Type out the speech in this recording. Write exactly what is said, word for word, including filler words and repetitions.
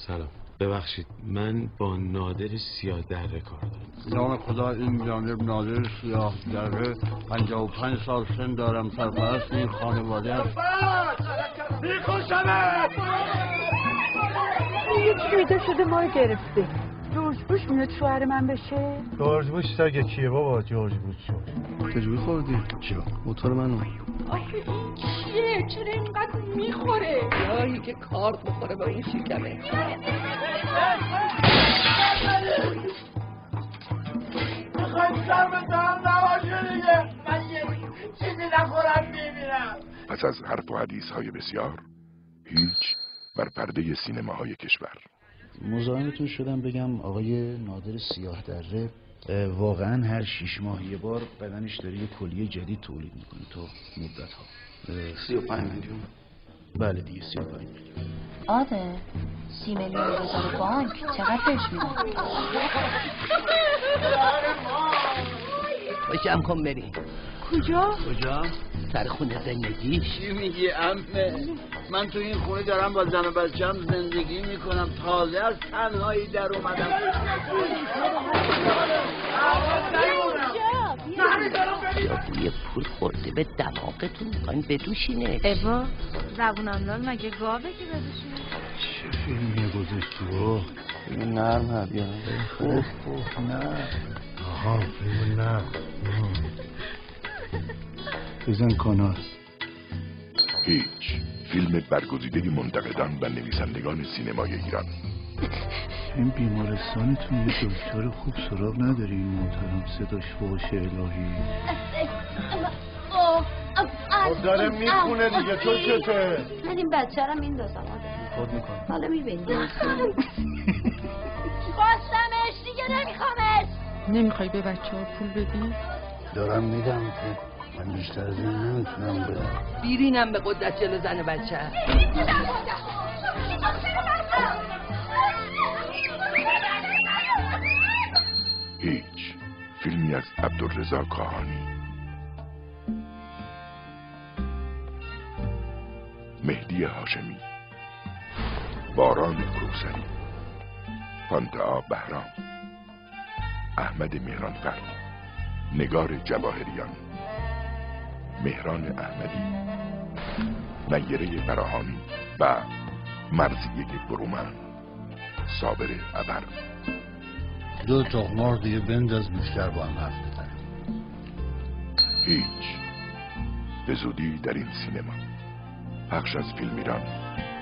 سلام. ببخشید من با نادر سیاه دره کار دارم. نام خدا این جانب نادر سیاه دره، پنجاه و پنج سال سن دارم، سرپرست این خانواده است. میکشمت! یکی پیدا شده ما رو گرفته. جورج بوش میاد شوهر من بشه؟ جورج بوش سگه کیه بابا؟ جورج بوش شو چجوری خوردی؟ چیا؟ موتور منو. آخه این کیه؟ چرا اینقدر میخوره؟ یایی که کارت بخوره به اون شکمه. میخوایم سر بزنم نباشه دیگه. من یه چیزی نخورم میمیرم. پس از حرف و حدیث های بسیار، هیچ بر پرده سینماهای کشور. مزاحمتون شدم بگم آقای نادر سیاه دره واقعا هر شیش ماه یه بار بدنش داره یه کلیه جدید تولید میکنه تو مدت ها. سی و پنج میلیون. بله دیگه سی و پنج میلیون. آده سی میلیون بذاره بانک چقدر بهش میدن؟ باشم کن بریم. کجا؟ کجا؟ سر خونه زندگی. چی میگی عمه؟ من تو این خونه دارم با زن و بچه‌م زندگی میکنم، تازه از تنهایی در اومدم. یا بوی پول خورده به دماغتون میخواین بدوشینه. ایوا زبونم مگه گاوه که بدوشینه؟ چه فیلمیه گذاشتی با؟ فیلم نرم ها بیارم. اوه اوه نه. آها فیلم نه. بزن کانال. هیچ، فیلم برگزیده منتقدان و نویسندگان سینمای ایران. این بیمارستانتون یه دکتر خوب سراغ نداری این محترم صداش فوش الهی؟ خود داره میخونه دیگه تو چته؟ من این بچه رو میندازم خود میکنم حالا میبینی خواستمش دیگه نمیخوامش. نمیخوای به بچه ها پول بدی؟ دارم میدم که من بیشتر از این نمیتونم بدم. بیرینم به قدرت جلو زن بچه. هیچ، فیلمی از عبدالرضا کاهانی. مهدی هاشمی، باران کوثری، پانتا بهرام، احمد مهرانفر، نگار جواهریان، مهران احمدی، نیره فراهانی و مرضیه برومن. صابر ابر. دو تخمار دیگه بنداز بیشتر با هم حرف بزنیم. هیچ، به زودی در این سینما. پخش از فیلم ایران